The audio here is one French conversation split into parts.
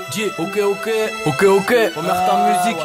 Dis, ok, remercie ta musique.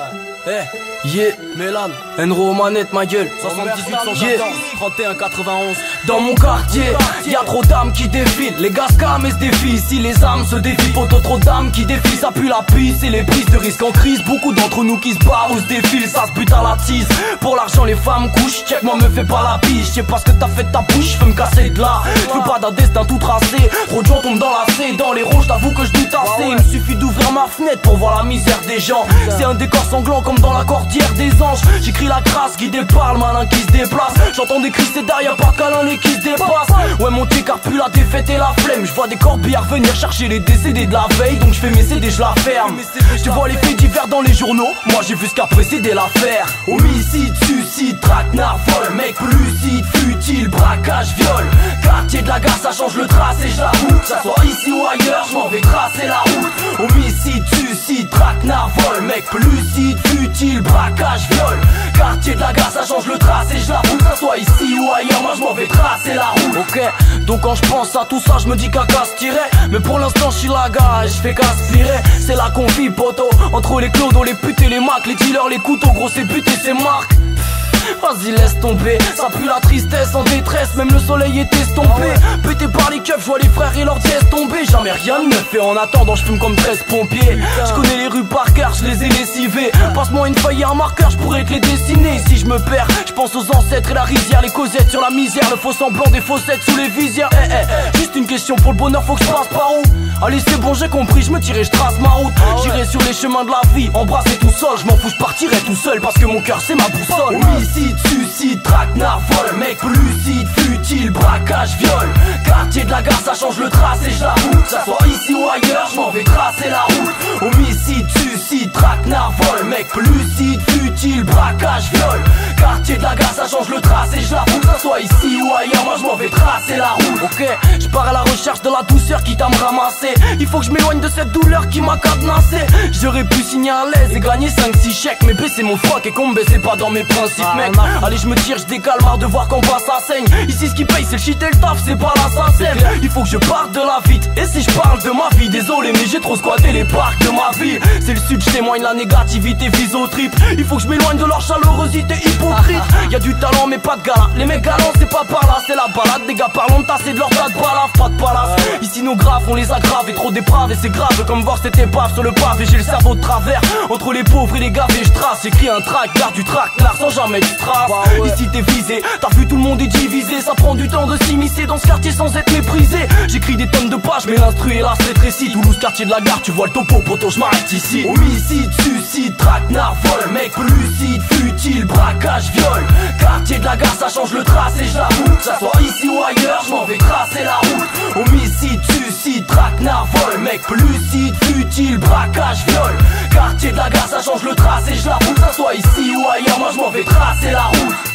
Yeah, Mélan, Enro manette ma gueule. 78 114 31 91. Dans mon quartier, y'a trop d'âmes qui défilent. Les gars scam et se défient. Ici les âmes se défient, photo trop d'âmes qui défilent. Ça pue la pisse et les prises de risque en crise. Beaucoup d'entre nous qui se barrent ou se défilent. Ça se bute à la tise. Pour l'argent les femmes couchent. Check moi me fais pas la biche. Je sais pas ce que t'as fait de ta bouche, je veux me casser de là. Je veux pas d'un destin tout tracé. Trop de gens tombent dans la C. Dans les ronds j't'avoue que je doute assez. Il me suffit d'ouvrir ma fenêtre pour voir la misère des gens. C'est un décor sanglant comme dans la cordillère des anges. J'écris la grâce, guidé par le malin qui se déplace. J'entends des cris, c'est derrière par câlin les qui se dépassent. Ouais mon car pue la défaite et la flemme. Je vois des corbillards venir chercher les décédés de la veille. Donc je fais mes CD, je la ferme. Tu vois les faits divers dans les journaux. Moi j'ai vu ce qu'a précédé l'affaire. Homicide, suicide, traquenard, vol. Mec lucide, futile, braquage, viol. Quartier de la gare, ça change le tracé, je la route. Que ça soit ici ou ailleurs, je m'en vais tracer la route. Homicide, suicide, traquenard, vol. Mec lucide, futile, braquage, viol. Quartier de la gare, ça change le tracé, je la route. Que ça soit ici ou ailleurs, moi je m'en vais tracer la route. Ok, donc quand je pense à tout ça, je me dis qu'à casse tirer. Mais pour l'instant, je suis la gare et je fais qu'aspirer. C'est là qu'on vit, poteau. Entre les clodos, les putes et les macs, les dealers, les couteaux, gros, c'est but et c'est marque. Vas-y laisse tomber, ça pue la tristesse en détresse, même le soleil est estompé. Pété par les keufs, je vois les frères et leurs dièses tomber. Jamais rien ne me fait en attendant, je fume comme 13 pompiers. Je connais les rues par cœur, je les ai lessivées. Passe-moi une feuille et un marqueur, je pourrais te les dessiner. Si je me perds, je pense aux ancêtres et la rizière. Les causettes sur la misère, le faux semblant des faussettes sous les visières. Juste une question pour le bonheur, faut que je passe par où? Allez c'est bon j'ai compris, je me tirais, je trace ma route. J'irai sur les chemins de la vie, embrasser tout seul. Je m'en fous, je partirai tout seul parce que mon cœur c'est ma boussole. Homicide, suicide, traquenard, vol. Mec lucide, futile, braquage, viol. Quartier de la gare, ça change le tracé, je la route. Que ça soit ici ou ailleurs, je m'en vais tracer la route. Homicide, suicide, traquenard, vol. Mec lucide, futile, braquage, viol. Quartier de la gare, ça change le tracé, je la route. Que ça soit ici ou ailleurs, moi je m'en vais tracer la route. Ok, je pars à la recherche de la douceur qui t'a me ramassé. Il faut que je m'éloigne de cette douleur qui m'a cadenassé. J'aurais pu signer à l'aise et gagner 5-6 chèques. Mais baisser mon froc et qu'on me baissait pas dans mes principes mec. Allez je me tire, je décale, marre de voir qu'en bas ça saigne. Ici ce qui paye c'est le shit et le taf, c'est pas l'assassin. Il faut que je parte de la vite. Et si je parle de ma vie, désolé mais j'ai trop squatté les parcs de ma ville. C'est le sud, je témoigne la négativité vise au trip. Il faut que je m'éloigne de leur chalorosité hypocrite. Y'a du talent mais pas de gala. Les mecs galants c'est pas par là, c'est la balade. Des gars parlons de tasser de leur tas de balafres, pas de palace. Ici nos graves on les aggrave et trop dépraves. Et c'est grave comme voir cette épave sur le pavé. J'ai le cerveau de travers entre les pauvres et les gavés. Je trace, j'écris un track, garde du track là sans jamais de trace. Ici t'es visé, t'as vu tout le monde est divisé. Ça prend du temps de s'immiscer dans ce quartier sans être méprisé. J'écris des tonnes de pages mais l'instru est là c'est rétréci. Toulouse quartier de la gare, tu vois le topo poto, je m'arrête ici. Homicide, suicide, traquenard, vol. Mec lucide, futile, braquage, viol. Quartier de la gare, ça change le tracé, je la route. Que ça soit ici ou ailleurs, je m'en vais tracer la route. Homicide, suicide, traquenard, vol. Mec lucide, futile, braquage, viol. Quartier de la gare, ça change le tracé, je la route. Que ça soit ici ou ailleurs, moi je m'en vais tracer la route.